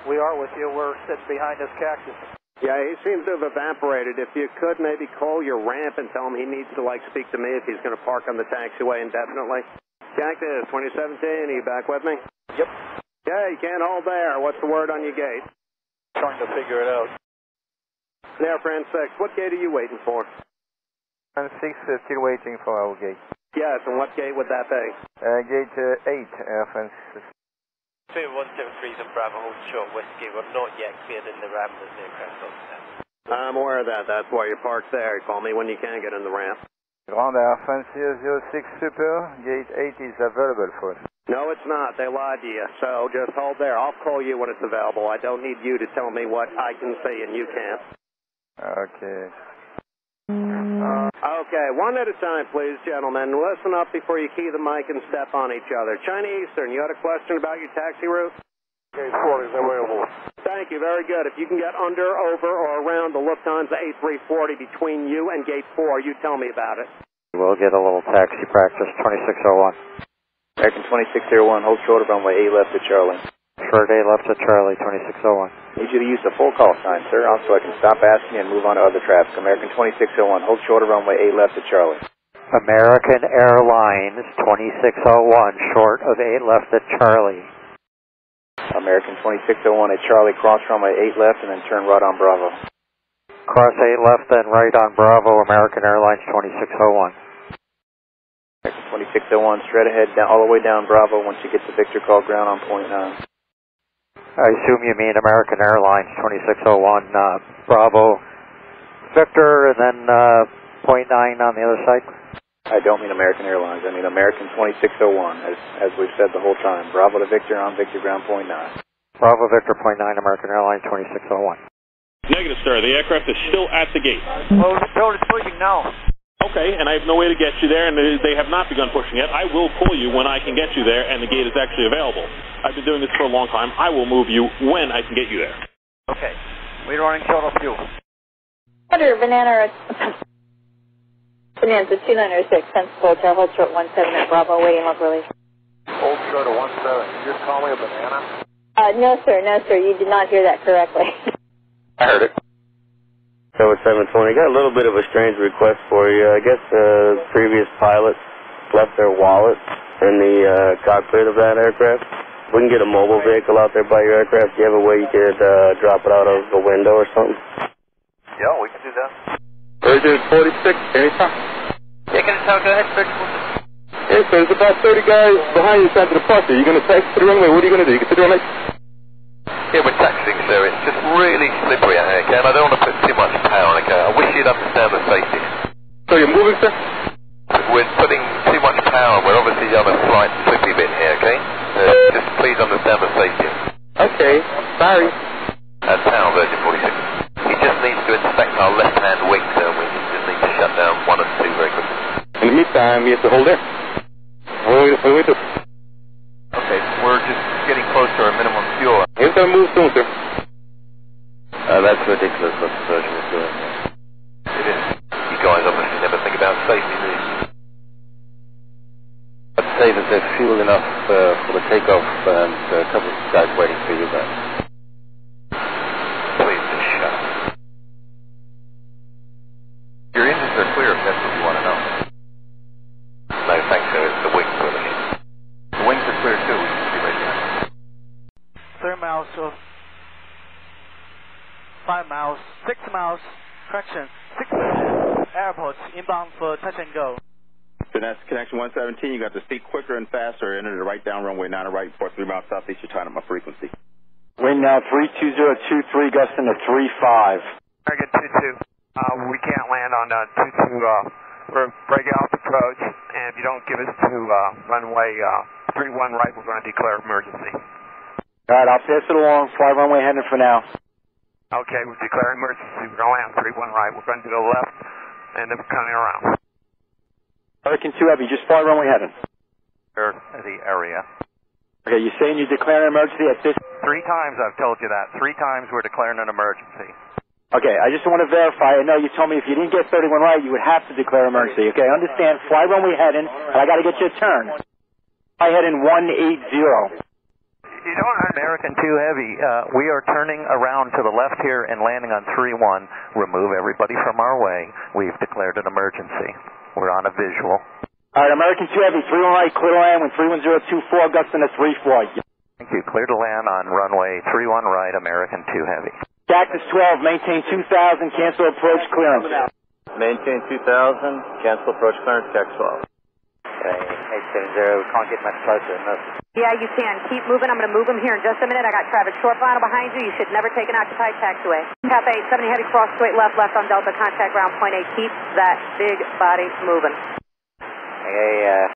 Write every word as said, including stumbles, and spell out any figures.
We are with you. We're sitting behind this cactus. Yeah, he seems to have evaporated. If you could maybe call your ramp and tell him he needs to, like, speak to me if he's going to park on the taxiway indefinitely. Cactus, twenty seventeen, are you back with me? Yep. Yeah, you can't hold there. What's the word on your gate? Trying to figure it out. There, Francis, what gate are you waiting for? Francis, uh, still waiting for our gate. Yes, and what gate would that be? Uh, gate uh, eight, uh, Francis. two one seven three and Bravo, hold short Whiskey. We're not yet cleared in the ramp as the aircraft officer. I'm aware of that. That's why you're parked there. Call me when you can get in the ramp. Ground Air France zero six Super, gate eight is available for us. No, it's not. They lied to you. So just hold there. I'll call you when it's available. I don't need you to tell me what I can see and you can't. Okay. Uh, okay, one at a time, please, gentlemen. Listen up before you key the mic and step on each other. China Eastern, you had a question about your taxi route? Gate forty is available. Thank you, very good. If you can get under, over, or around the Lufthansa A three forty between you and gate four, you tell me about it. We'll get a little taxi practice, twenty-six oh one. American twenty-six oh one, hold short of runway eight left to Charlie. Short eight left to Charlie, twenty-six oh one. Need you to use the full call sign, sir, also I can stop asking and move on to other traffic. American twenty-six oh one, hold short of runway eight left to Charlie. American Airlines twenty-six oh one, short of eight left at Charlie. American twenty-six oh one at Charlie, cross runway eight left and then turn right on Bravo. Cross eight left, then right on Bravo, American Airlines twenty-six oh one. American twenty-six oh one, straight ahead, down, all the way down Bravo once you get to Victor, call ground on point nine. I assume you mean American Airlines twenty-six oh one, uh, Bravo, Victor, and then uh, point nine on the other side? I don't mean American Airlines, I mean American twenty-six oh one, as, as we've said the whole time. Bravo to Victor on Victor ground point nine. Bravo Victor point nine, American Airlines twenty-six oh one. Negative, sir. The aircraft is still at the gate. Well, it's still sleeping now. Okay, and I have no way to get you there, and they have not begun pushing yet. I will call you when I can get you there, and the gate is actually available. I've been doing this for a long time. I will move you when I can get you there. Okay. We're running short of fuel. Under Banana, Bonanza two nine oh six, Sensible Hotel, hold short one seven at Bravo, waiting log release. Hold short of one seven. You just call me a banana? Uh, no sir, no sir, you did not hear that correctly. I heard it. Tower seven twenty, got a little bit of a strange request for you. I guess uh, previous pilots left their wallet in the uh, cockpit of that aircraft. We can get a mobile vehicle out there by your aircraft. Do you have a way you could uh, drop it out of the window or something? Yeah, we can do that. Virgin forty-six, anytime. Yeah, can I talk? Go ahead, Virgin. Yes, sir, there's about thirty guys behind you inside the departure. You're going to taxi to the runway. What are you going to do? You can sit down like... Yeah, we're taxiing, sir. It's just really slippery out here, okay? And I don't want to put too much power on it, okay? I wish you'd understand the safety. So you're moving, sir? We're putting too much power. We're obviously on a slight slippy bit here, okay? Uh, just please understand the safety. Okay, sorry. That's Tower Virgin forty-six. He just needs to inspect our left-hand wing, sir. We just need to shut down one and two very quickly. In the meantime, we have to hold there. What do we do? Okay, we're just getting close to our minimum fuel. He's going to move soon, sir. Uh, that's ridiculous what the Virgin is doing. It is. You guys obviously never think about safety, do you? I'd say that there's fuel enough uh, for the takeoff and uh, a couple of guys waiting for you guys. Please just shut up. Your engines are clear if that's what you want to know. No, thanks, sir. It's the wings we're looking at. The wings are clear too. We should be right there. Three miles of... Five miles, six miles, correction, six airports inbound for touch and go. So that's connection one seventeen. You got to speak quicker and faster. Enter the right down runway nine right for three miles southeast. You're tying up my frequency. Wind now three two zero two three, gusting to three five. Target two two. Uh, we can't land on uh, two two. Uh, we're breaking off approach, and if you don't give us to uh, runway uh, three one right, we're going to declare emergency. All right, I'll pass it along. Fly runway heading for now. Okay, we're declaring emergency. We're going to land three one right. We're going to go left, and then we're coming around. American two Heavy, just fly runway heading. The area. Okay, you saying you're declaring an emergency at this? Three times I've told you that. Three times we're declaring an emergency. Okay, I just want to verify. I know you told me if you didn't get thirty-one right, you would have to declare emergency. Okay, understand. Fly runway heading, and I got to get you a turn. Fly heading one eight zero. You don't American two Heavy, uh, we are turning around to the left here and landing on three one. Remove everybody from our way. We've declared an emergency. We're on a visual. All right, American two Heavy, three one right, clear to land when three one zero two four, Augusta to three four. Thank you. Clear to land on runway three one right, American two Heavy. Cactus twelve, maintain two thousand, cancel approach clearance. Maintain two thousand, cancel approach clearance, Tech twelve. Okay, eight seven zero, can't get much closer than this. Yeah, you can. Keep moving. I'm going to move him here in just a minute. I got Travis Short final behind you. You should never take an occupied taxiway. Kappa eight seventy Heavy, cross straight left, left on Delta, contact ground point eight. Keep that big body moving. Okay, uh...